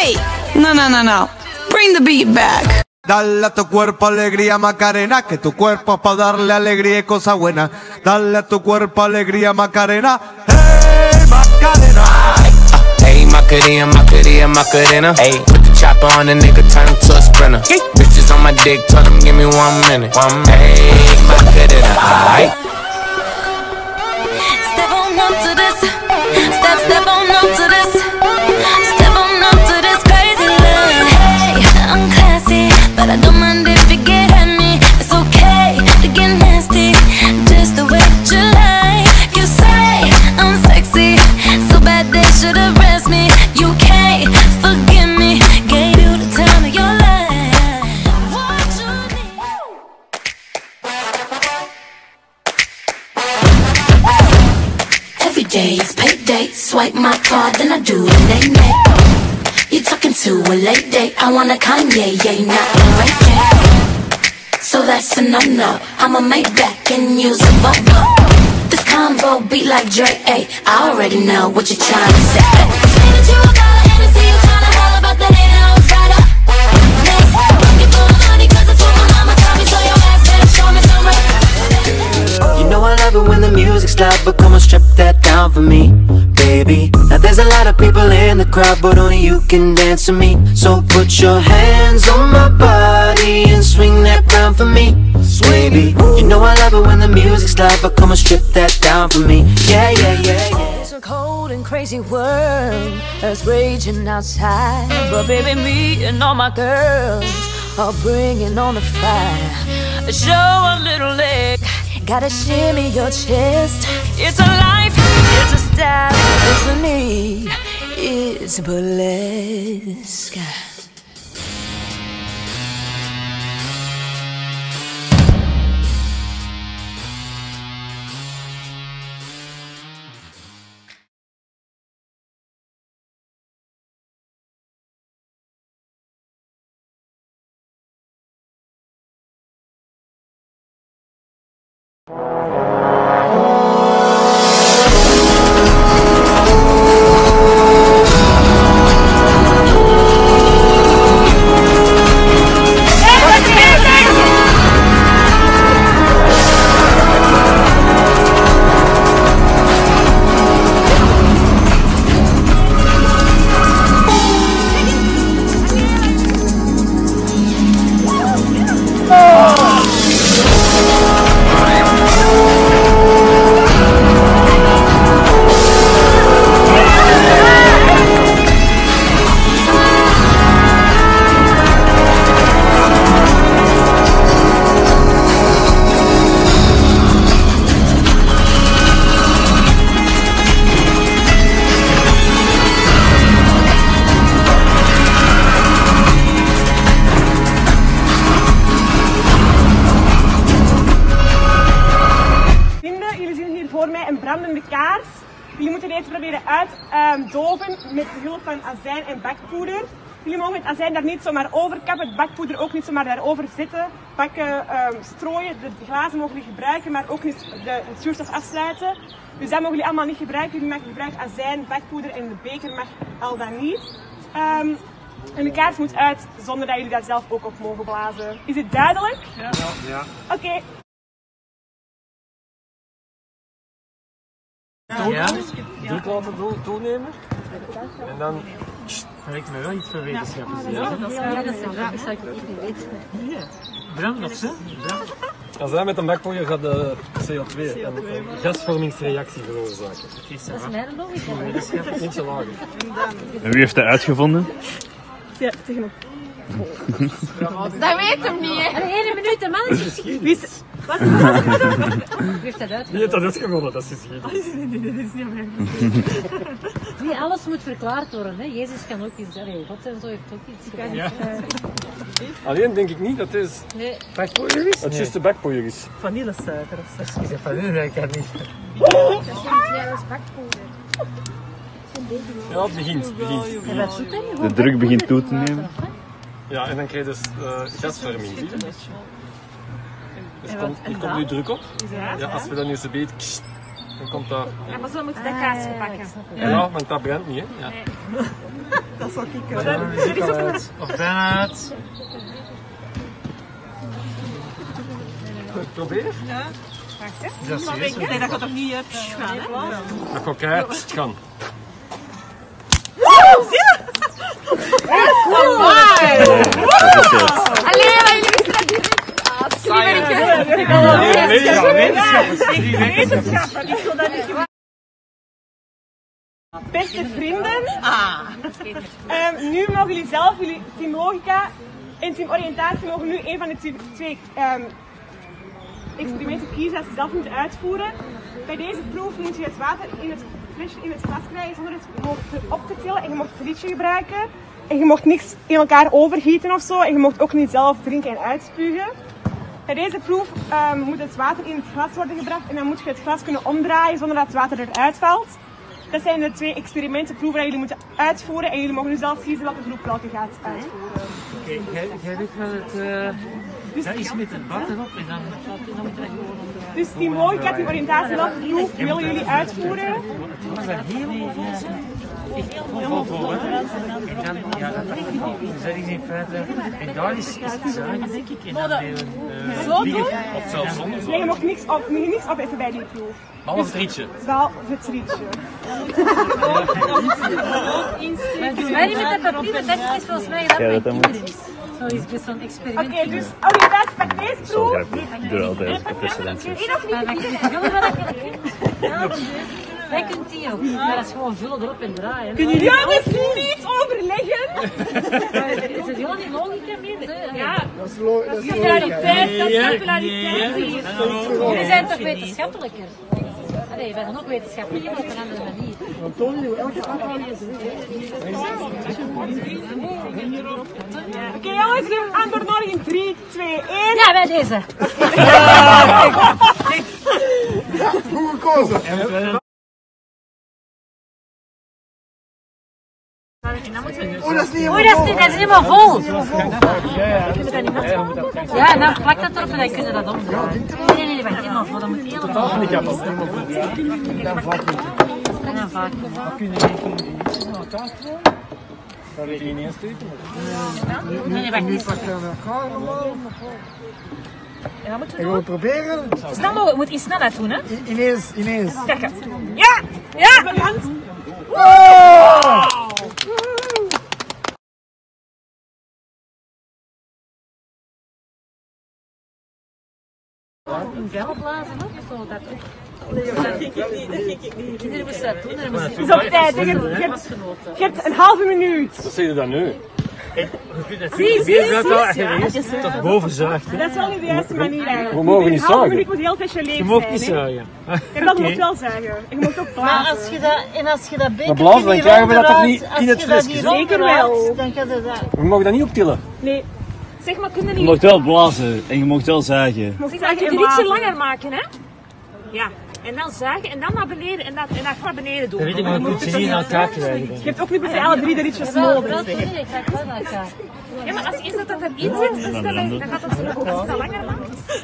Hey, no. Bring the beat back. Dale a tu cuerpo alegría Macarena, que tu cuerpo es para darle alegría y cosas buenas. Dale a tu cuerpo alegría Macarena. Hey Macarena. Hey Macarena. Hey, put the chopper on the nigga, turn him to a sprinter. Bitches on my dick, tell them give me 1 minute. Hey Macarena. Aight. Step on up to this. Step on up to this. Step on up to this crazy love. Hey, I'm classy, but I don't mind if you get at me. It's okay to get nasty, just the way that you like. You say I'm sexy, so bad they should arrest me. You can't forgive me, gave you the time of your life. What you need? Every day is payday. Swipe my card, then I do the nay-nay. You talking to a late date. I want a Kanye, yeah, not a Ray J. So that's a no-no. I'm a Maybach and use a Volvo. This convo beat like Drake, ayy. I already know what you're trying to say. Say that you a baller and I see you trying to holler about that 8-hour rider. Next, looking for the money 'cause it's what my mama taught me. So your ass better show me some respect. You know I love it when the music's loud, but come on, strip that down for me, baby. Now there's a lot of people in the crowd, but only you can dance to me. So put your hands on my body and swing that round for me, baby. You know I love it when the music's loud, but come on, strip that down for me. Yeah. It's a cold and crazy world that's raging outside, but baby, me and all my girls are bringing on the fire. Show a little leg, gotta shimmy your chest. It's a life, it's a style, it's a need, it's burlesque. brandende kaars. Jullie moeten deze proberen uitdoven met behulp van azijn en bakpoeder. Jullie mogen het azijn daar niet zomaar over kappen, het bakpoeder ook niet zomaar daarover zetten. Bakken strooien, de glazen mogen jullie gebruiken, maar ook niet het zuurstof afsluiten. Dus dat mogen jullie allemaal niet gebruiken. Jullie mogen gebruiken azijn, bakpoeder en de beker mag al dan niet. En de kaars moet uit zonder dat jullie daar zelf ook op mogen blazen. Is het duidelijk? Ja. Oké. Ja, druk laten toenemen. En dan lijkt me wel iets voor wetenschappers. Ja, dat zou ik niet weten. Brand of zo? Als hij met een bakpoeier gaat de CO2 een gasvormingsreactie veroorzaken. Dat is mijn logica. Niet zo laag. En wie heeft dat uitgevonden? Ja, tegenop. Dat weet hem niet, hè? Een minuut, de man is geschiedenis. Wat? Wie heeft dat uitgevonden? Wie heeft dat uitgevonden? Dat is geschiedenis. Nee, dat is niet meer. Niet alles moet verklaard worden, hè? Jezus kan ook iets zeggen. God en zo heeft ook iets gedaan. Ja. Alleen denk ik niet dat het bakpoeier is. Dat het juist de bakpoeier is. Vanillesuiker of zo. Is dat vanille? Dat kan niet. Dat is niet bakpoeder. Ja, het begint. En wat zoet hij? De druk begint toe te nemen. Ja, en dan krijg je dus gasvorming. Zie je? Dus hier komt nu druk op. Ja, als we dan nu zo beet Dan komt daar. Ja, maar zo moet je dat kaasje pakken. Ja, want dat brandt niet, hè? Ja. Nee. Dat zou ik kunnen. Of Bernhard. Probeer. Ja. Wacht, hè. Dat is serieus. Nee, dat gaat toch niet gaan, hè? Dat gaat keihard gaan. Allee, maar jullie wisten dat niet. Beste vrienden, nu mogen jullie zelf, jullie Team Logica en Team Oriëntatie mogen nu een van de twee experimenten kiezen dat ze zelf moeten uitvoeren. Bij deze proef moet je het water in het flesje in het glas krijgen zonder het op te tillen en je mag het rietje gebruiken. En je mocht niks in elkaar overgieten of zo en je mocht ook niet zelf drinken en uitspugen. Bij deze proef moet het water in het glas worden gebracht en dan moet je het glas kunnen omdraaien zonder dat het water eruit valt. Dat zijn de twee experimentenproeven die jullie moeten uitvoeren en jullie mogen nu zelf kiezen welke groep welke gaat uitvoeren. Oké, jij doet wel het... dat is met het bad erop en dan moet je gewoon... Dus Team Logica, Team Oriëntatie, welke groep willen jullie uitvoeren? Was dat helemaal vol? Helemaal vol, hè? En dan, ja, dat is in feite... En daar is het zuigen, denk ik. En dan Zo doen? Of zelfs zonder zo. Nee, je mag niks opeten bij die proef. Behalve het rietje. Behalve het rietje. Maar niet met dat papier, dat is volgens mij gedaan bij kinderen. Zo is best zo'n experiment. Oké, dus Oriëntatie pakt deze proef. Ik doe altijd precedenten. Wij kunnen die ook. Maar dat is gewoon vullen erop en draaien. Kunnen jullie anders niet overleggen? Is het helemaal niet logica meer? Ja, dat is logisch. Populariteit, dat is populariteit hier. Jullie zijn toch wetenschappelijker? Nee, wij zijn ook wetenschappelijker, maar op een andere manier. Oké, jongens, we gaan door nog in 3, 2, 1. Ja, bij deze. Goed gekozen. Oei, dat is niet helemaal vol. Ja, en dan plakt dat erop en dan kunnen we dat omdraaien. Nee, wacht, helemaal vol. Dat moet helemaal vol. En dan vaak. Dat weet je niet eens eten. Nee, wacht niet. En dan moeten we Ik wil het proberen. snel mogelijk, je moet iets sneller doen, hè? Ineens. Kijk het. Ja! Ja! Wow! Een vel blazen ook, zo dat ook. Kinderen moesten dat doen. Het is op tijd. Je hebt een halve minuut. Wat zeg je dan nu? Zie. Tot boven zuigt. Dat is wel niet de juiste manier eigenlijk. We mogen niet Een halve zuigen. minuut moet heel flesje leeg Je mag zijn, niet hè. zuigen. Ja, dat moet wel zuigen. Je moet ook blazen. Maar als je dat beker Maar blazen, dan krijgen we dat toch niet in het flesje? Zeker wel. Dan gaat het dat. We mogen dat niet optillen. Nee. Zeg maar, kunnen Je niet... mag wel blazen en je mag wel zagen. Moet Zeg ik maar, je zeggen, kunt het ietsje blazen. langer maken, hè? Ja. En dan zuigen en dan naar beneden en dan naar beneden doen. Dan weet ik maar een poetsen niet in elkaar krijgen. Je hebt ook niet per se alle 3 de rietjes nodig. Nee, ik ga het wel naar elkaar. Ja, maar als je eens dat erin zit, dan gaat het zo. Als je dat langer maakt.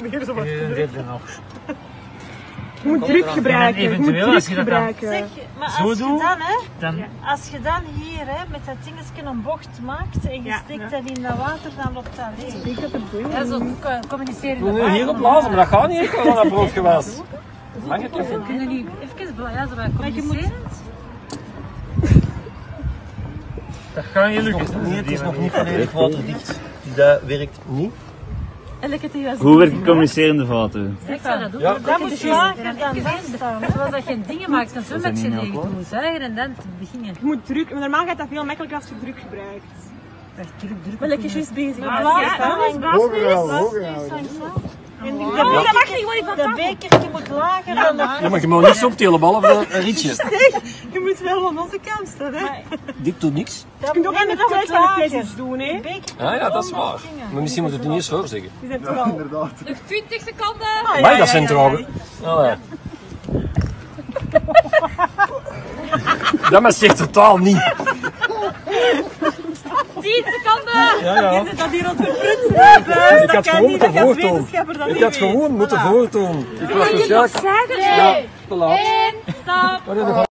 Je moet druk gebruiken. Je moet eventueel, druk als je dat dan- gebruiken. Zeg, maar Zo als je doen, dan, hè, dan... als je dan hier hè, met dat dingetje een bocht maakt en je steekt dat in dat water, dan loopt dat leeg. Ja, zo communiceren. We moeten hierop blazen, maar dat gaat niet echt van dat broodgewas. Mag het toch? Kunnen jullie even ja, zo communiceren? Dat gaat niet lukken. Nee, het is nog niet volledig waterdicht. Dat werkt niet. Hoe werken communicerende vaten? Ik zou dat doen. Ja. Dat moet lager dan dat staan. Zoals dat je dingen maakt, een zwembadje leeg doen, zuigen en dan te beginnen. Je moet druk. Maar normaal gaat dat veel makkelijker als je druk gebruikt. Wel lekker juist bezig. Hoger houden. Dat mag niet, gewoon van Dat bekertje moet lager dan dat. Ja, maar je mag niks optillen, behalve een rietje. Je moet wel aan onze kant staan, hè? Dit doet niks. Je kunt ook aan de tijd van de test doen, hè? Ah ja, dat is waar. Maar misschien moet je het niet eens voor zeggen. Je zet wel. Inderdaad. Nog 20 seconden. Mag dat zijn trouwens? Allee. Dat mag zich totaal niet. 10 seconden. Ja. Je zit dat hier aan het verprutsen. Ik had gewoon moeten voortoon. Ik had gewoon moeten voortoon. Ik was Wil je nog waarschijnlijk... zuigen? Ja. Te laat. En stop.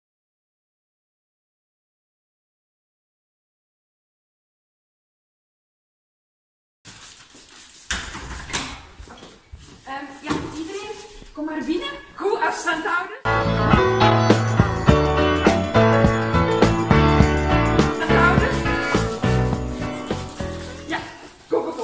Ja, iedereen, kom maar binnen. Goed afstand houden. Afhouden. Ja, go, go, go.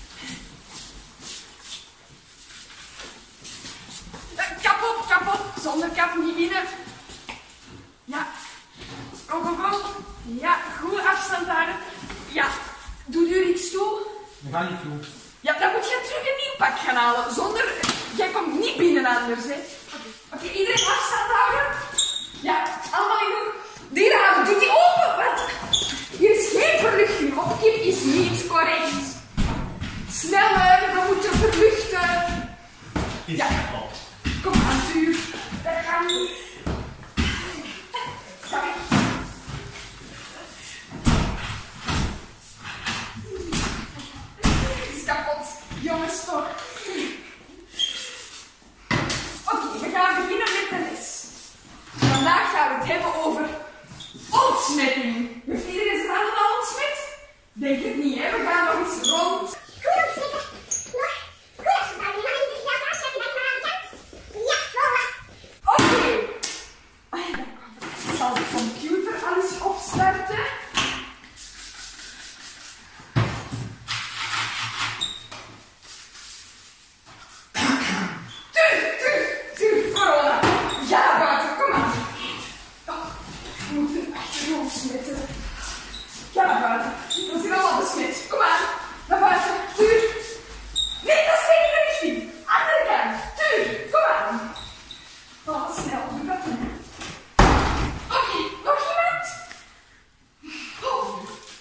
Kap op, kap op. Zonder kap niet binnen. Ja, go, go, go. Ja, goed afstand houden. Ja, doe er iets toe. Dat gaat niet toe. Ja, dan moet je terug een nieuw pak gaan halen. Zonder... Jij komt niet binnen anders, hè. Oké, iedereen afstand houden. Ja, allemaal in groep. Die raam, doe die open, want hier is geen verluchting. Opkip is niet correct. Sneller, we moeten verluchten. Ja, kom aan, Tuur. Dat gaat niet. Ga weg. Kapot, jongens toch. Oké, we gaan beginnen met de les. Vandaag gaan we het hebben over ontsmetting. Heeft iedereen zich allemaal ontsmet? Denk het niet, hè? We gaan nog eens rond. Oké. Ik zal de computer al eens opstarten. Ja, naar buiten. We zijn allemaal besmet. Kom aan. Naar buiten. Tuur. Nee, dat is niet de richting. Andere kant. Tuur. Kom aan. Oh, snel. Doe dat nu. Oké, nog iemand? Oh.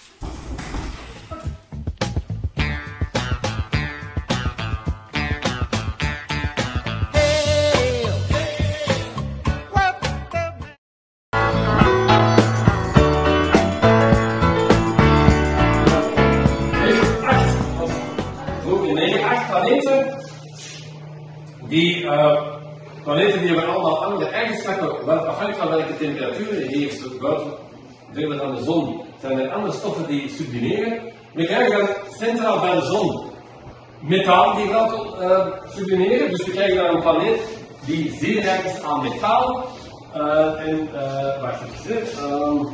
Die planeten die hebben allemaal andere eigenschappen, afhankelijk van welke temperatuur er heerst buiten, verder dan de zon, zijn er andere stoffen die sublimeren. We krijgen dan centraal bij de zon metaal die gaat sublimeren, dus we krijgen dan een planeet die zeer rijk is aan metaal. Wacht even,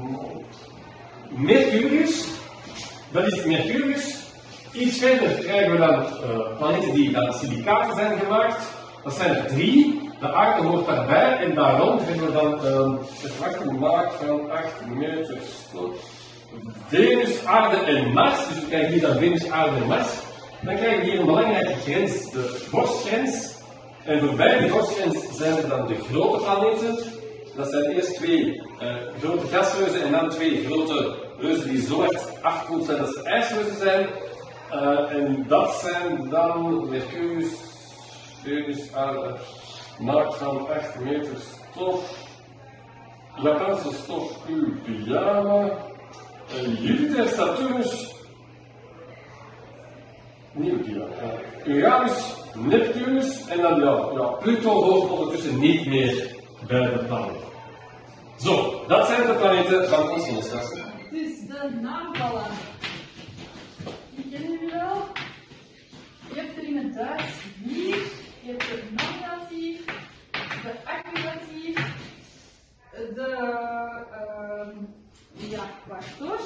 Mercurius, dat is Mercurius. Iets verder krijgen we dan planeten die van silicaten zijn gemaakt. Dat zijn er 3. De aarde hoort daarbij en daar rond hebben we dan een gemaakt van 8 meter stof. Venus, aarde en Mars. Dus we krijgen hier dan Venus, aarde en Mars. Dan krijgen we hier een belangrijke grens, de vorstgrens. En voorbij de vorstgrens zijn er dan de grote planeten. Dat zijn eerst 2 grote gasreuzen en dan 2 grote reuzen die zo hard afgekoeld zijn dat ze ijsreuzen zijn. En dat zijn dan Mercurius, Venus, aarde, maakt van 8 meter stof, Japanse stof, Pyjama, Jupiter, Saturnus, Uranus, Neptunus en dan Pluto hoort ondertussen niet meer bij de planeet. Zo, dat zijn de planeten van ons zonnestelsel. Dus de naamvallen. Die kennen jullie wel. Je hebt er in het Duits 4. Je hebt de nominatief, de accusatief, wacht hoor.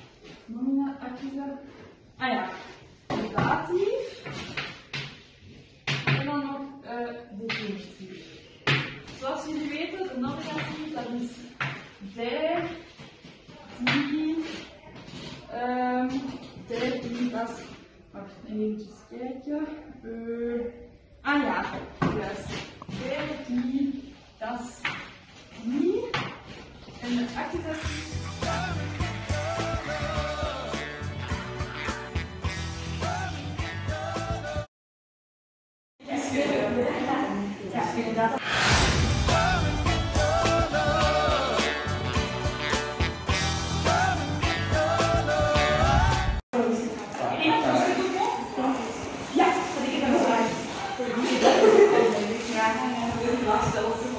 De datief. En dan nog de genitief. Zoals jullie weten, de nominatief, dat is der, die, dat is... Wacht, even kijken. Juist. Der, die, dat is die. En de accusatief. Ja, dat ik het nog vraag. Ja,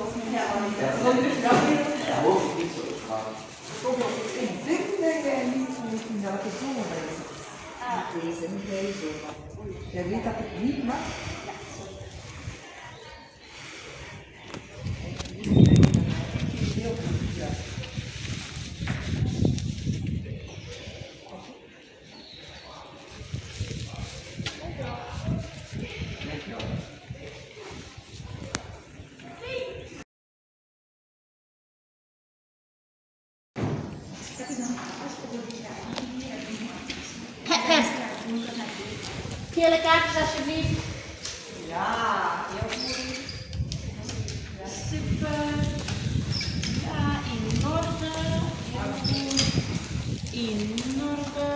Jij weet dat het niet mag? Gele kaartjes alsjeblieft. Ja, heel goed. Super. Ja, in orde. Heel goed. In orde.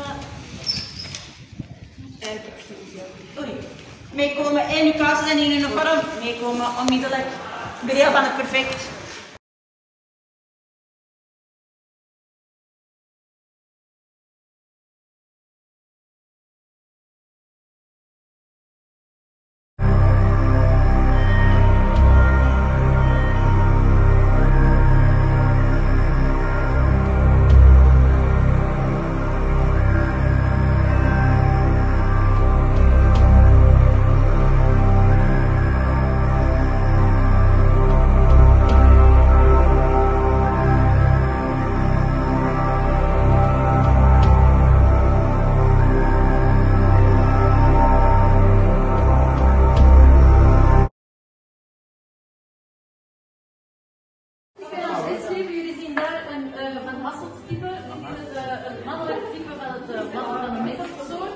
Oei. Meekomen en uw kaarten zijn in uniform. Meekomen onmiddellijk. Bereel van het perfect. Jullie zien daar een Van Hasselt type. Dit is het mannelijk type van de middelsoort.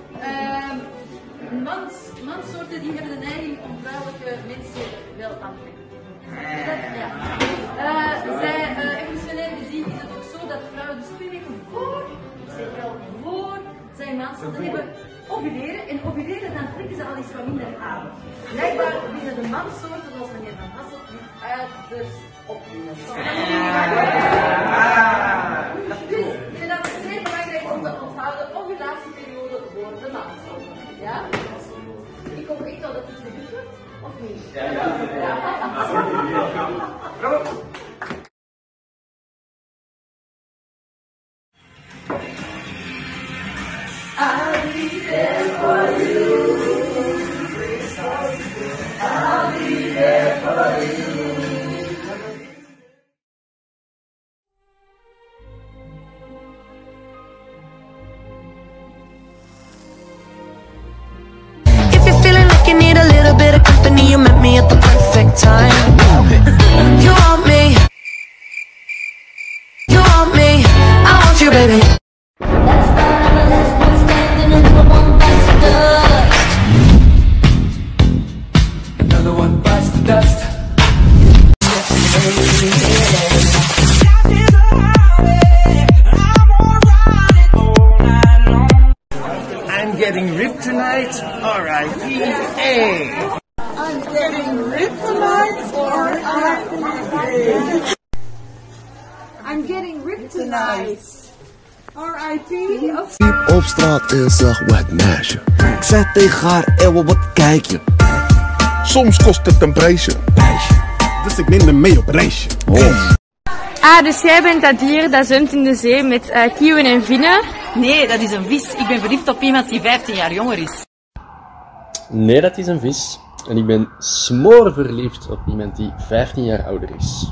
Manssoorten die hebben de neiging om vrouwelijke mensen wel aan te trekken. Ja. Zij evolutionair gezien is het ook zo dat vrouwen dus 2 weken voor, ik zeg wel voor, zijn manssoorten hebben ovuleren. En ovuleren dan trekken ze al iets wat minder aan. Blijkbaar vinden de manssoorten, zoals meneer Van Hasselt, niet uiterst opwindend. Dus dat is zeer belangrijk om te onthouden, ovulatieperiode voor de manssoorten. Ja? Ik hoop echt wel dat het gebeurd wordt, of niet? I'll be there for you. I'll be there for you. If you're feeling like you need a little bit of company, you met me at the perfect time. You want me. You want me. I want you, baby. Another one bites the dust. I'm getting ripped tonight, R.I.P.A. I'm getting ripped tonight, R.I.P.A. I'm getting ripped tonight, R.I.P. Liep op straat en zag wat meisje. Ik zei tegen haar, Ewa, wat kijk je? Soms kost het een prijsje. Dus ik neem hem mee op reisje. Ah, dus jij bent dat dier dat zwemt in de zee met kieuwen en vinnen? Nee, dat is een vis. Ik ben verliefd op iemand die 15 jaar jonger is. Nee, dat is een vis. En ik ben smoorverliefd op iemand die 15 jaar ouder is.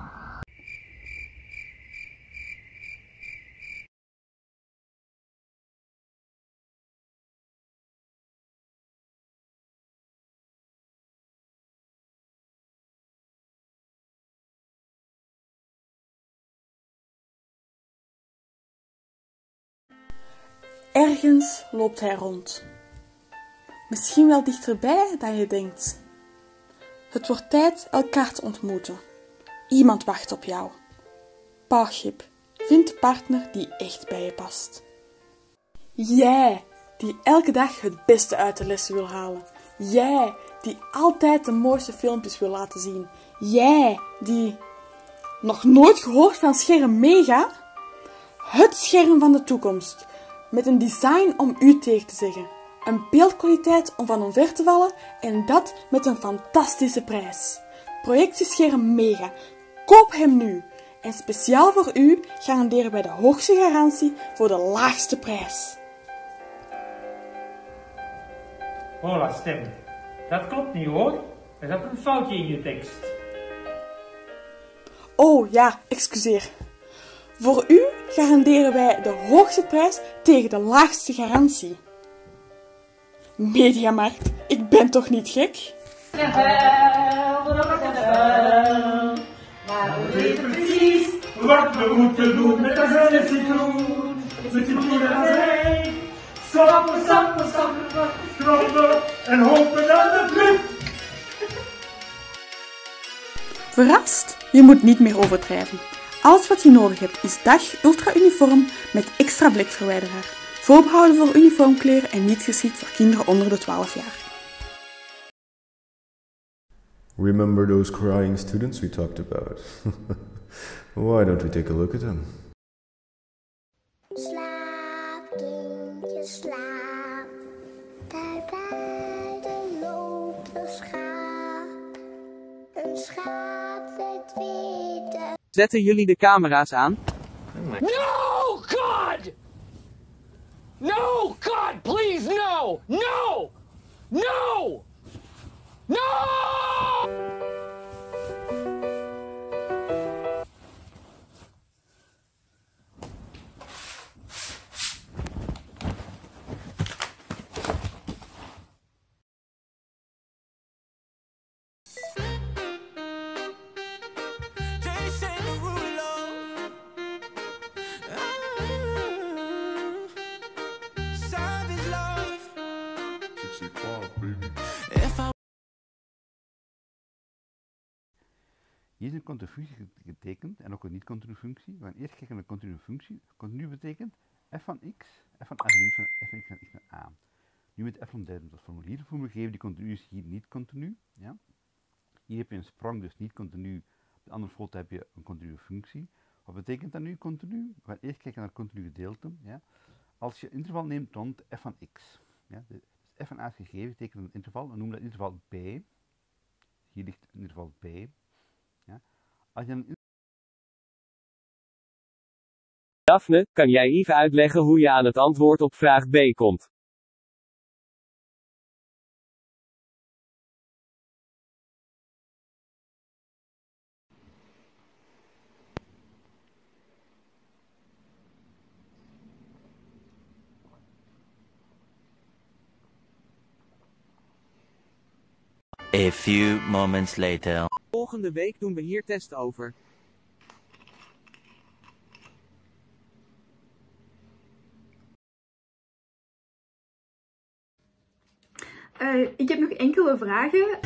Ergens loopt hij rond. Misschien wel dichterbij dan je denkt. Het wordt tijd elkaar te ontmoeten. Iemand wacht op jou. Parship, vind de partner die echt bij je past. Jij, die elke dag het beste uit de lessen wil halen. Jij, die altijd de mooiste filmpjes wil laten zien. Jij, die... Nog nooit gehoord van Scherm Mega? Het scherm van de toekomst. Met een design om u tegen te zeggen. Een beeldkwaliteit om van omver te vallen en dat met een fantastische prijs. Projectiescherm Mega. Koop hem nu. En speciaal voor u garanderen wij de hoogste garantie voor de laagste prijs. Hola, stem. Dat klopt niet hoor. Er zat een foutje in je tekst. Oh ja, excuseer. Voor u garanderen wij de hoogste prijs tegen de laagste garantie. Mediamarkt, ik ben toch niet gek? Maar we weten precies wat we moeten doen met azijn en citroen. Citroen en azijn. Sappen, sappen, sappen, schroppen en hopen dat het lukt. Verrast? Je moet niet meer overdrijven. Alles wat je nodig hebt is Dag Ultra Uniform met extra blikverwijderaar. Voorbehouden voor uniformkleren en niet geschikt voor kinderen onder de 12 jaar. Remember those crying students we talked about? Why don't we take a look at them? Slaap, kindje, slaap. Daar buiten loopt een schaap. Een schaap met witte. Zetten jullie de camera's aan? No, God! No, God, please, no! No! No! No! Hier is een continue functie getekend en ook een niet-continue functie. We gaan eerst kijken naar de continue functie. Continu betekent f van x, f van a gedeeld van f van x van x naar a. Nu met f van derde als formuliervormule geven, die continu is hier niet continu. Ja? Hier heb je een sprong, dus niet continu. Op de andere foto heb je een continue functie. Wat betekent dat nu continu? We gaan eerst kijken naar continu gedeelte. Ja? Als je een interval neemt rond f van x. Ja? Dus f van a is gegeven, betekent een interval. We noemen dat interval b. Hier ligt een interval b. Ja? Als je een Daphne, kan jij even uitleggen hoe je aan het antwoord op vraag B komt? A few moments later. Volgende week doen we hier test over. Ik heb nog enkele vragen.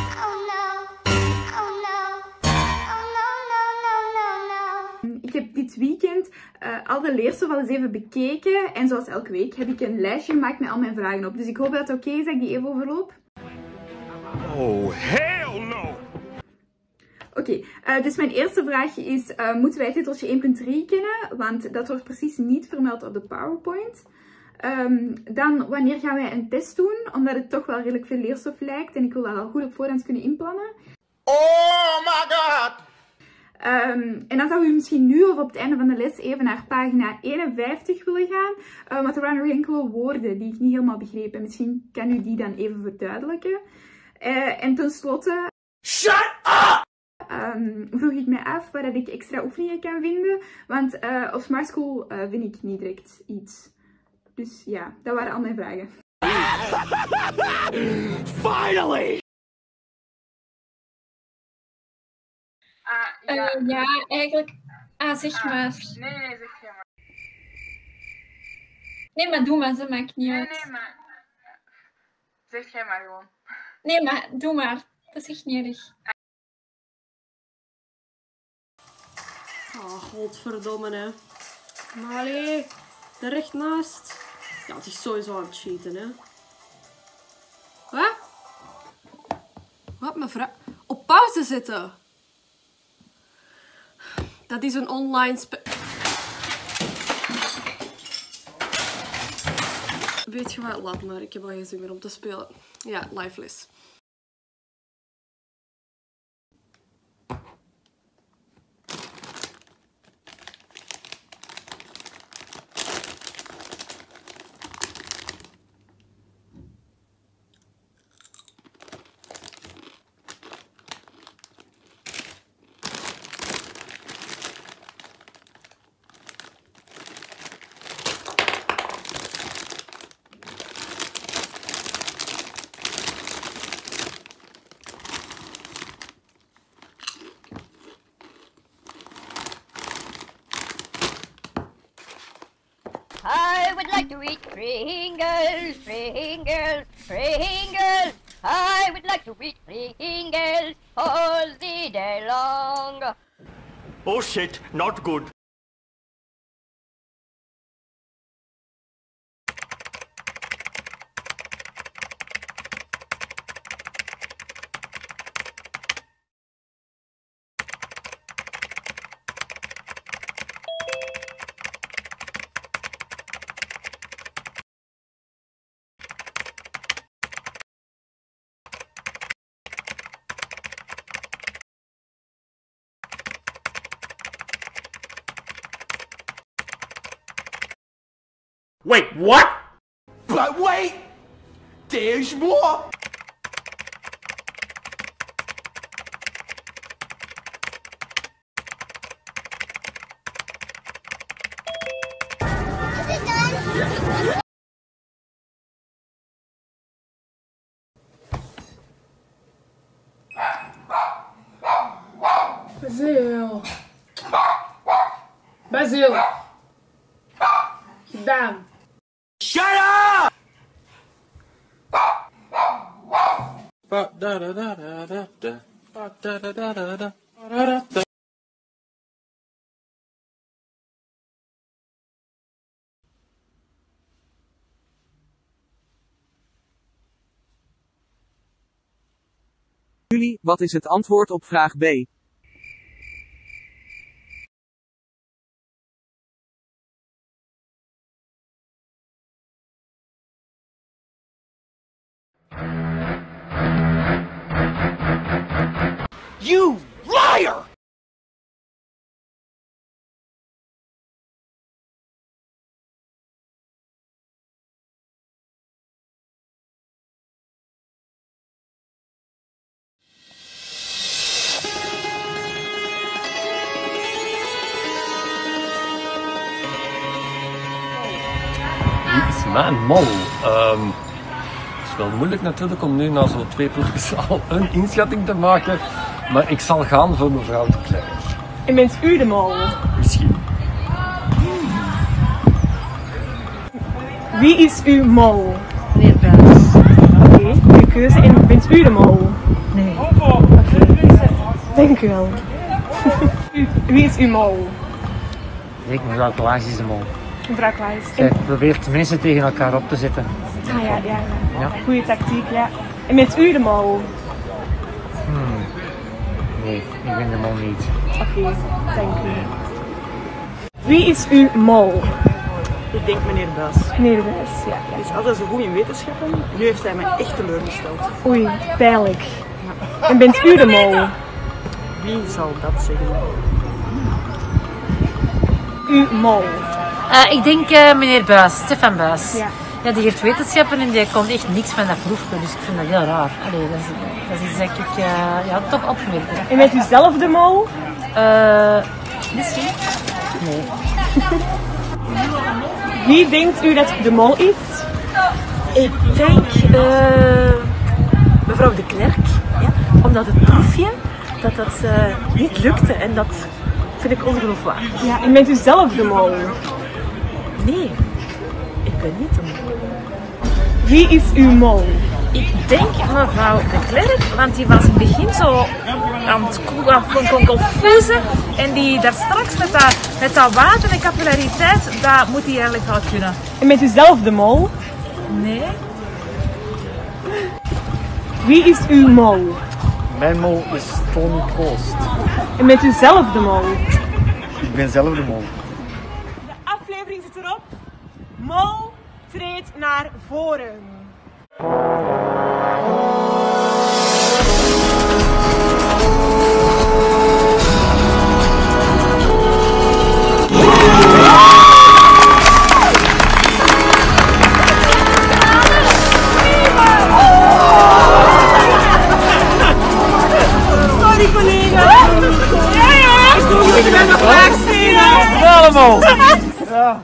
Ik heb dit weekend al de leerstof eens even bekeken. En zoals elke week heb ik een lijstje gemaakt met al mijn vragen op. Dus ik hoop dat het oké is dat ik die even overloop. Oh, hell no! Oké, dus mijn eerste vraag is, moeten wij titeltje 1.3 kennen? Want dat wordt precies niet vermeld op de PowerPoint. Dan, wanneer gaan wij een test doen? Omdat het toch wel redelijk veel leerstof lijkt en ik wil dat al goed op voorhand kunnen inplannen. Oh my god! En dan zou u misschien nu of op het einde van de les even naar pagina 51 willen gaan. Want er waren nog enkele woorden die ik niet helemaal begreep. En misschien kan u die dan even verduidelijken. En tenslotte... Shut up! Vroeg ik mij af waar ik extra oefeningen kan vinden. Want op Smart School vind ik niet direct iets. Dus ja, dat waren al mijn vragen. Finally! Ja, eigenlijk... zeg maar. Nee, zeg jij maar. Nee, maar doe maar, dat maakt niet uit. Nee, maar... Zeg jij maar gewoon. Nee, maar doe maar. Dat is echt niet erg. Oh, godverdomme, hè. Maar allee, daar recht naast. Ja, het is sowieso aan het cheaten, hè. Wat? Wat, mevrouw? Op pauze zetten? Dat is een online spel. Weet je wat? Laat maar. Ik heb al geen zin meer om te spelen. Ja, lifeless. like to eat Pringles, Pringles, Pringles. I would like to eat Pringles all the day long. Oh shit, not good. Wait, what? But wait! There's more! Basil. Basil. Gedaan. Shut up! Jullie, wat is het antwoord op vraag B? You liar! Wie is mijn mol? Het is wel moeilijk natuurlijk om nu na zo'n 2 proefjes al een inschatting te maken. Maar ik zal gaan voor mevrouw de Klerk. En bent u de mol? Misschien. Wie is uw mol? Meneer Buis. Oké, goede keuze. En bent u de mol? Nee. Dank u wel. Wie is uw mol? Ik, mevrouw Klaas is de mol. Mevrouw Klaas. Zij probeert mensen tegen elkaar op te zetten. Ah ja. Ja. Goeie tactiek, ja. En bent u de mol? Nee, ik ben de mol niet. Oké, dank u. Wie is uw mol? Ik denk meneer Buis. Meneer Buis, ja. Hij is altijd zo goed in wetenschappen. Nu heeft hij mij echt teleurgesteld. Oei, pijnlijk. En bent u de mol? Wie zal dat zeggen? Uw mol? Ik denk meneer Buis, Stefan Buis. Ja. Ja, die heeft wetenschappen en die komt echt niks van dat proefje, dus ik vind dat heel raar. Allee, dat is iets dat ik toch opgemerkt heb. En bent u zelf de mol? Misschien. Nee. Wie denkt u dat de mol is? Ik denk mevrouw de Klerk, ja, omdat het proefje dat niet lukte en dat vind ik ongeloofwaardig. Ja, en bent u zelf de mol? Nee, ik ben niet de mol. Wie is uw mol? Ik denk mevrouw de Klerk, want die was in het begin zo aan het confusen en die daar straks met dat water en capillariteit, dat moet hij eigenlijk wel kunnen. En bent u zelf de mol? Nee. Wie is uw mol? Mijn mol is Tony Koost. En bent u zelf de mol? Ik ben zelf de mol. De aflevering zit erop. Mol treedt naar voren. Sorry collega. Ja. Ik doe jullie met de vraag stelen. Allemaal. Ja.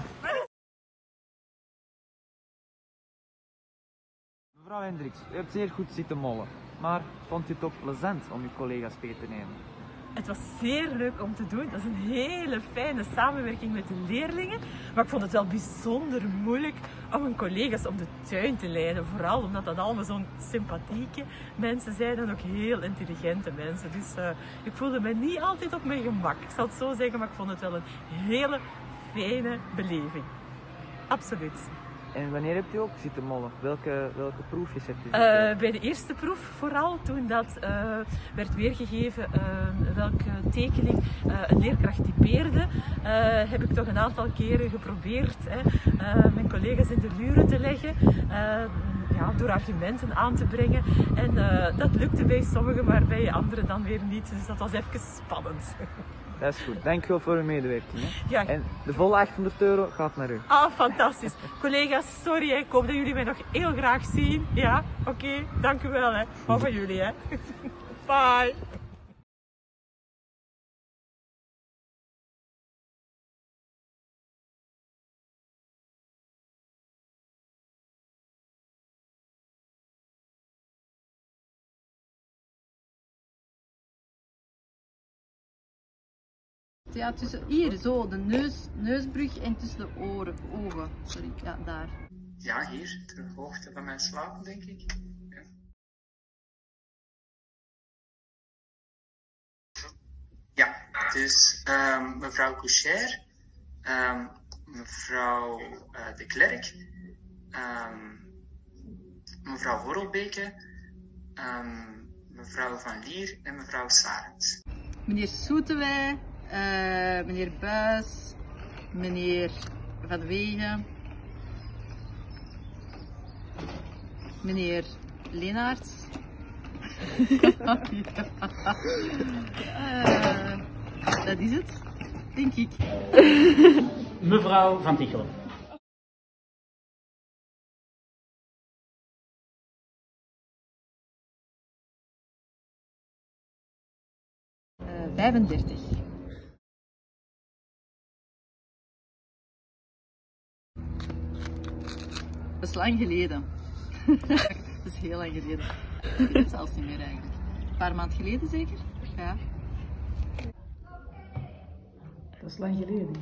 Mevrouw Hendricks, u hebt zeer goed zitten mollen, maar vond u het ook plezant om uw collega's mee te nemen? Het was zeer leuk om te doen. Dat is een hele fijne samenwerking met de leerlingen. Maar ik vond het wel bijzonder moeilijk om mijn collega's op de tuin te leiden. Vooral omdat dat allemaal zo'n sympathieke mensen zijn en ook heel intelligente mensen. Dus ik voelde me niet altijd op mijn gemak. Ik zal het zo zeggen, maar ik vond het wel een hele fijne beleving. Absoluut. En wanneer hebt u ook zitten mollen? Welke proefjes hebt u Bij de eerste proef vooral, toen dat werd weergegeven welke tekening een leerkracht typeerde, heb ik toch een aantal keren geprobeerd mijn collega's in de luren te leggen. Door argumenten aan te brengen. En dat lukte bij sommigen, maar bij anderen dan weer niet. Dus dat was even spannend. Dat is goed. Dankjewel voor uw medewerking. Hè. Ja. En de volle €800 gaat naar u. Ah, fantastisch. Collega's, sorry. Ik hoop dat jullie mij nog heel graag zien. Ja, oké. Dank u wel. Hè. Hou van jullie. Hè. Bye. Ja, tussen hier, zo, de neusbrug en tussen de ogen. Sorry, ja, daar. Ja, hier, ter hoogte van mijn slaap, denk ik. Ja, dus mevrouw Coucher, mevrouw de Klerk, mevrouw Horrelbeke, mevrouw Van Lier en mevrouw Sarens. Meneer Soetewij, meneer Buis, meneer Van Wegen, meneer Leenaerts. Dat is het, denk ik. Mevrouw Van Tichelen. Uh, 35. Dat is lang geleden. Dat is heel lang geleden. Ik weet het zelfs niet meer eigenlijk. Een paar maanden geleden zeker? Ja. Dat is lang geleden.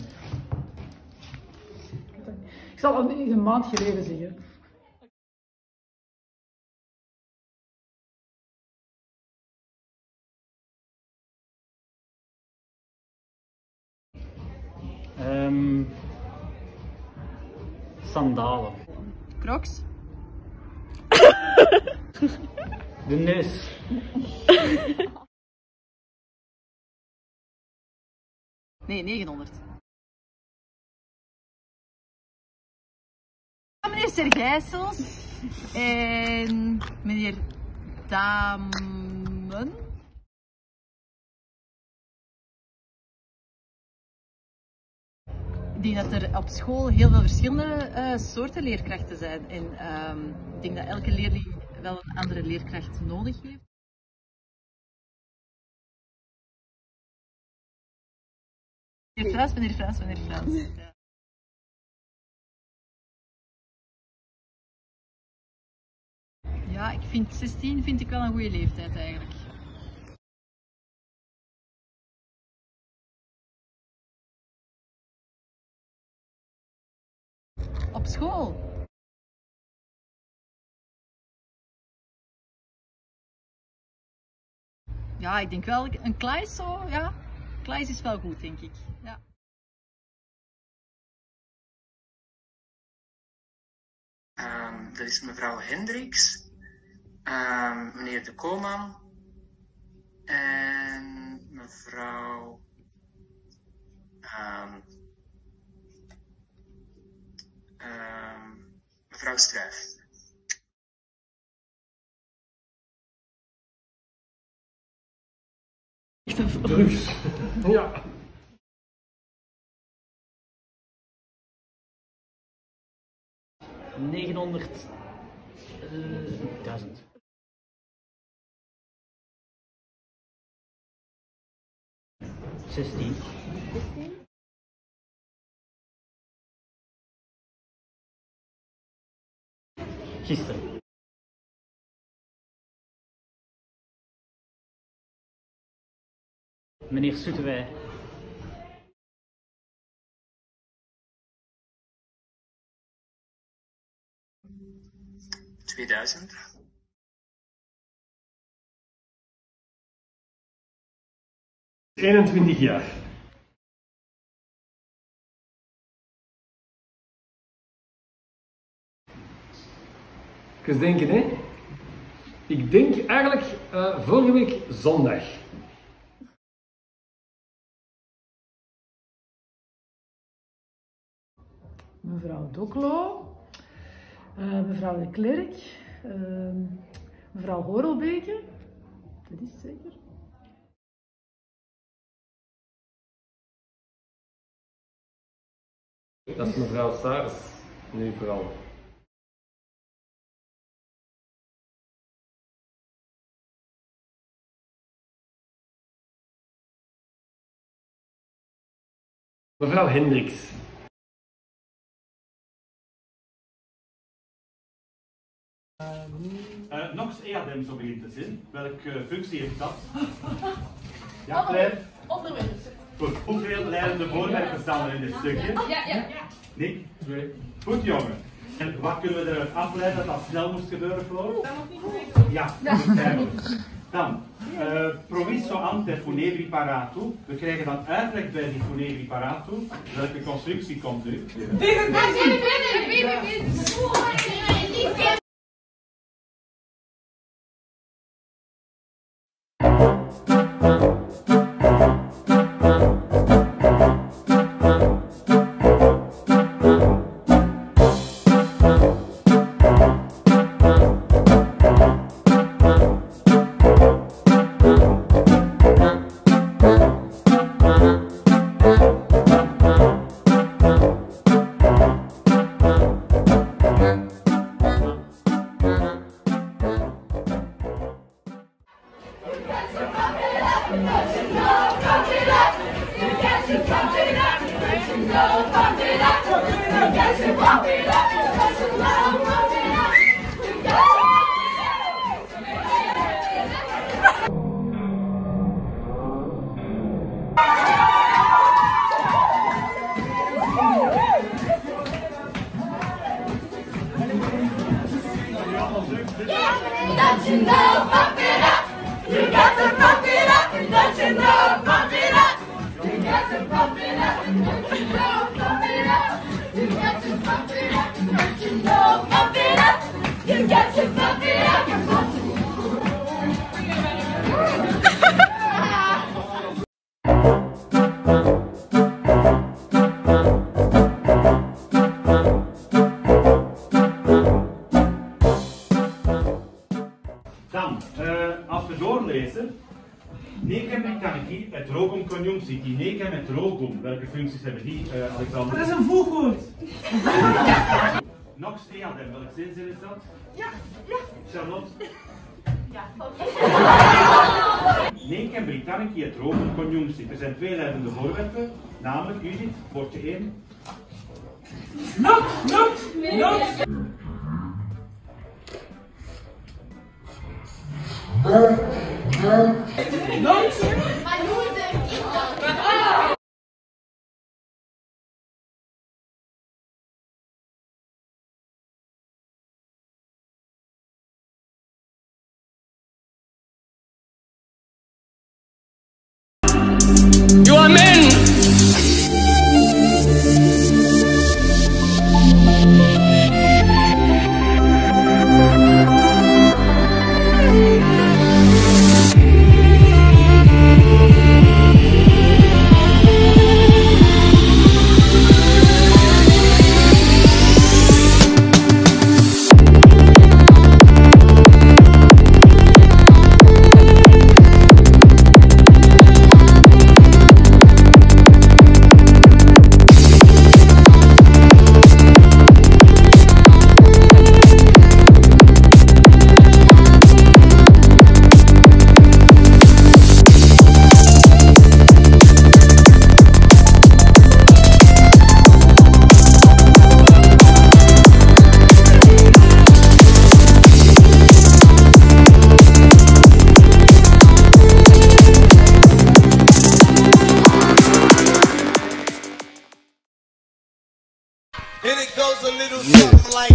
Ik zal al een maand geleden zeggen. Sandalen. Crocs. De neus. Nee, 900. Meneer Sergijsels en meneer Damen. Ik denk dat er op school heel veel verschillende soorten leerkrachten zijn. En ik denk dat elke leerling wel een andere leerkracht nodig heeft. Meneer Frans. Ja. Ja, ik vind 16 vind ik wel een goede leeftijd eigenlijk. Op school? Ja, ik denk wel een Kleis zo, ja. Kleis is wel goed, denk ik. Ja. Dat is mevrouw Hendricks, meneer De Koman en mevrouw mevrouw Struijf. Drugs. Ja. $900.000. 16. Gisteren. Meneer Soetewij. $2000. 21 jaar. Even denken, hè? Ik denk eigenlijk vorige week zondag. Mevrouw Doklo, mevrouw de Klerk, mevrouw Horelbeke, dat is zeker. Dat is mevrouw Saars, nu vooral. Mevrouw Hendricks. Nox EADEM zo begint het zin. Welke functie heeft dat? Ja, Claire? Onderwijs. Goed, hoeveel leidende voorwerpen staan er in dit stukje? Ja. Nick? 2. Goed, jongen. En wat kunnen we eruit afleiden dat dat snel moest gebeuren, Floor? Dat nog niet gebeuren. Ja, dat begrijp ik. Dan, proviso ante funebri paratu. We krijgen dan uitleg bij die funebri paratu. Welke constructie komt u? Als we doorlezen, necem mechanicus et rogum conjuncti. Necem et rogum, welke functies hebben die, Alexander? Dat is een voegwoord. Nox eadem, welk zinzin is dat? Ja. Charlotte? Ja, Necem Britannici et rogum conjuncti. Er zijn twee leidende voorwerpen, namelijk, Judith, woordje 1. Nox. You are men! And it goes a little something like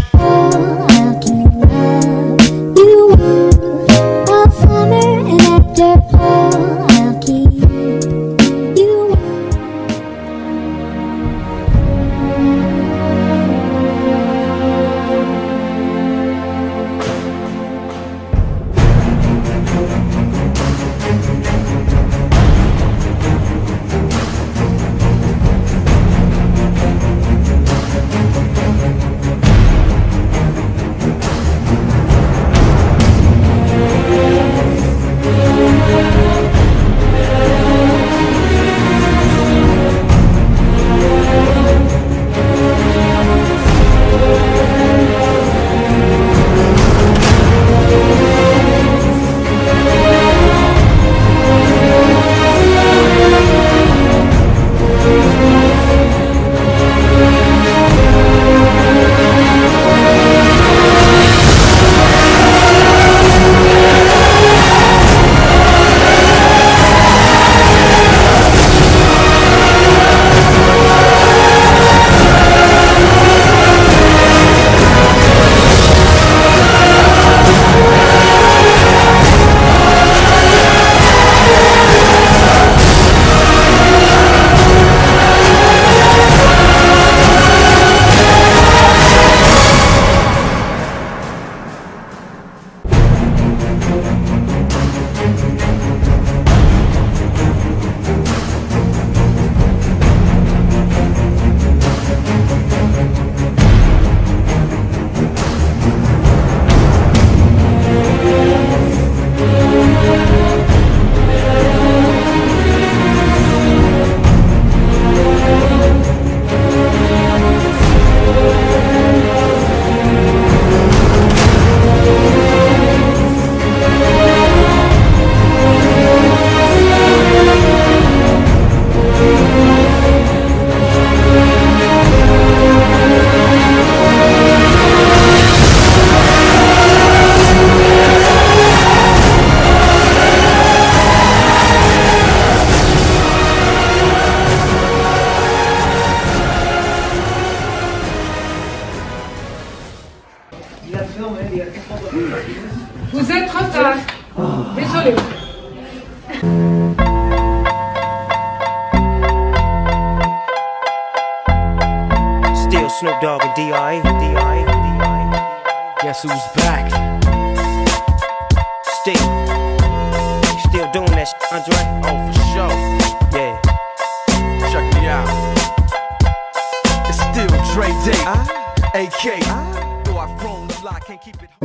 Vous êtes trop tard. Désolé. Still Snoop Dogg and D.I. Guess who's back? Still doing that shit, Andre? Oh, for sure. Yeah. Check me out. It's still Dre Day, AK. Though I've grown a lot, can't keep it.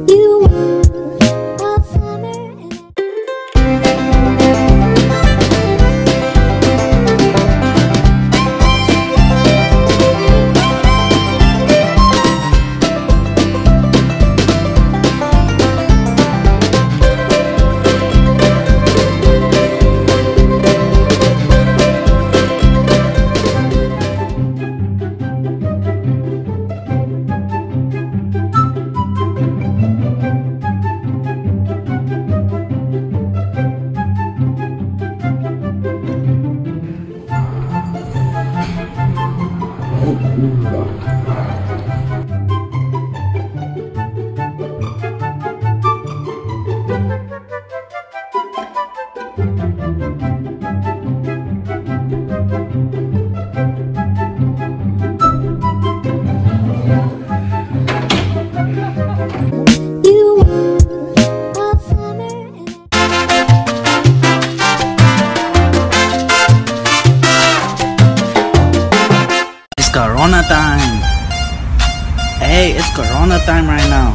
Corona time. Hey, it's Corona time right now.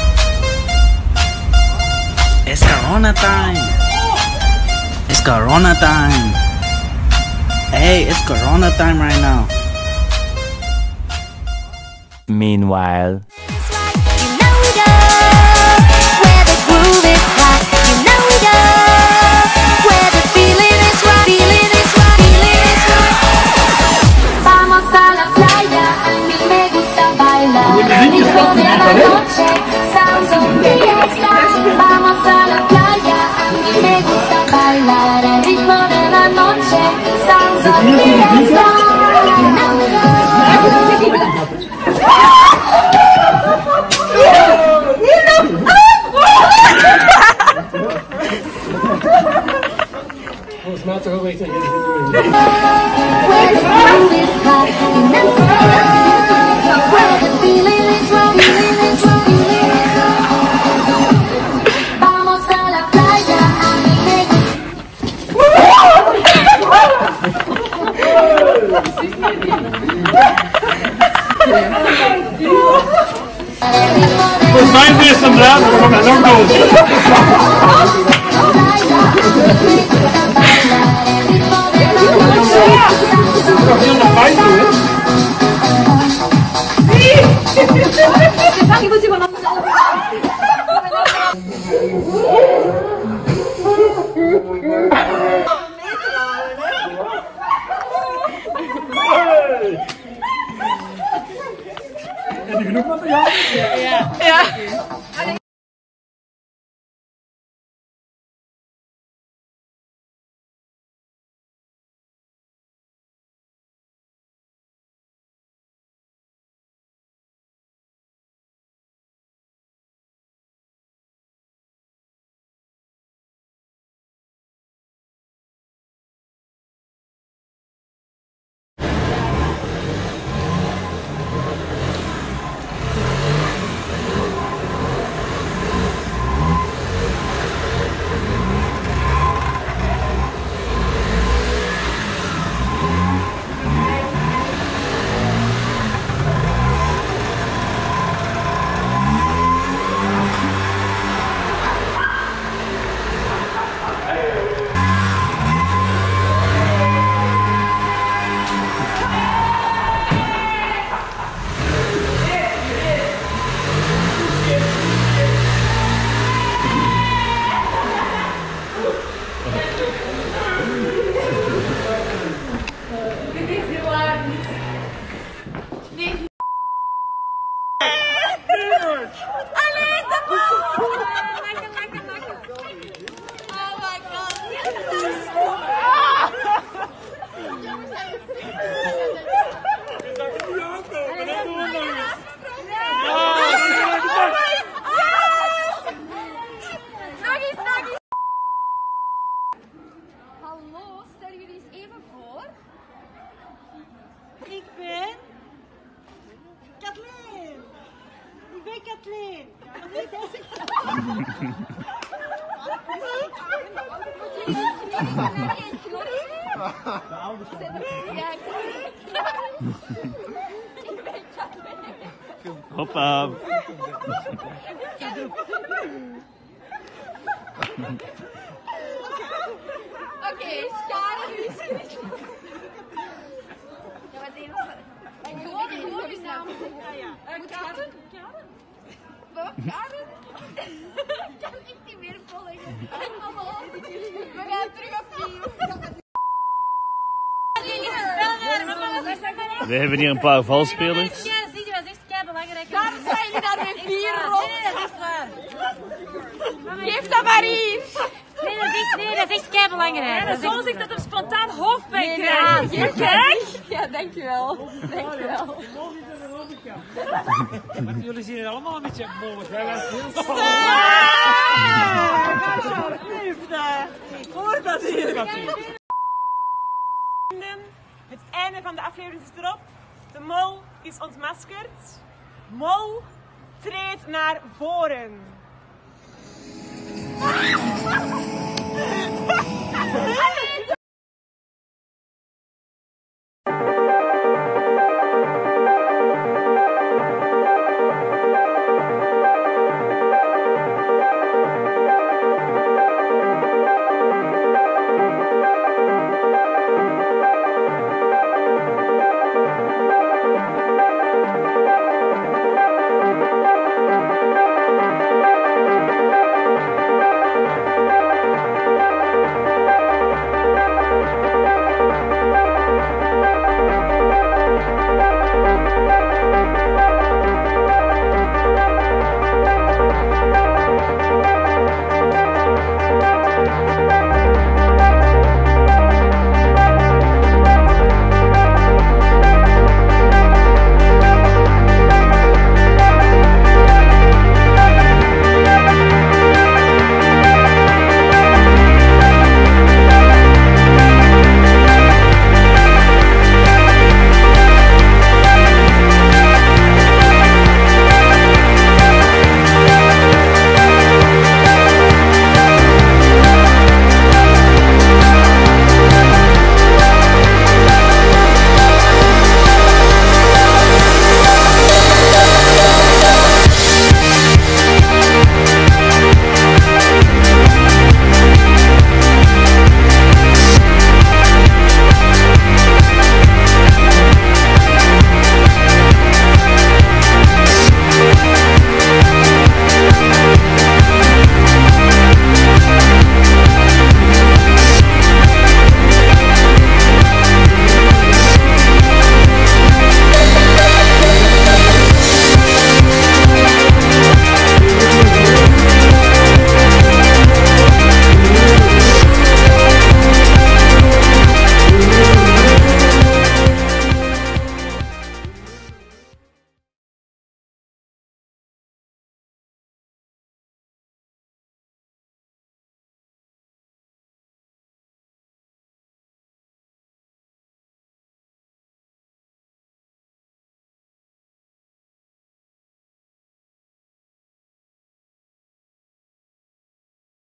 It's Corona time. It's Corona time. Hey, it's Corona time right now. Meanwhile. Vamos a la playa, a mí me gusta bailar el ritmo de la noche. Sounds of fiesta. Volgens mij is het een draad, maar kom maar nog dood. Nog heel de fijn doen, hè? Stefanie moet je vanaf Heb je genoeg materiaal? Ja. Hallo, stel jullie eens even voor. Ik ben Kathleen. Ik ben Kathleen. De ouders van ja, ik ben Kathleen. Hoppa. Oké, Karen is het. Ja, maar deze en gewoon je naam zeggen. Karen? Karen? Kan ik niet meer volgen. Hallo, we gaan terug opnieuw. We hebben hier een paar valspelers. Dat is echt keibelangrijk. Daarom zijn jullie daar met 4 rond. Nee, dat is waar. Geef dat maar hier. Nee, dat is echt keibelangrijk. En zo zegt dat er spontaan hoofdpijn krijgt. Ja, kijk. Ja, dankjewel. Dankjewel. Jullie zien er allemaal een beetje mollig. Wij waren heel Hoor dat hier. Het einde van de aflevering is erop. De mol is ontmaskerd. Mol treedt naar voren. Allee!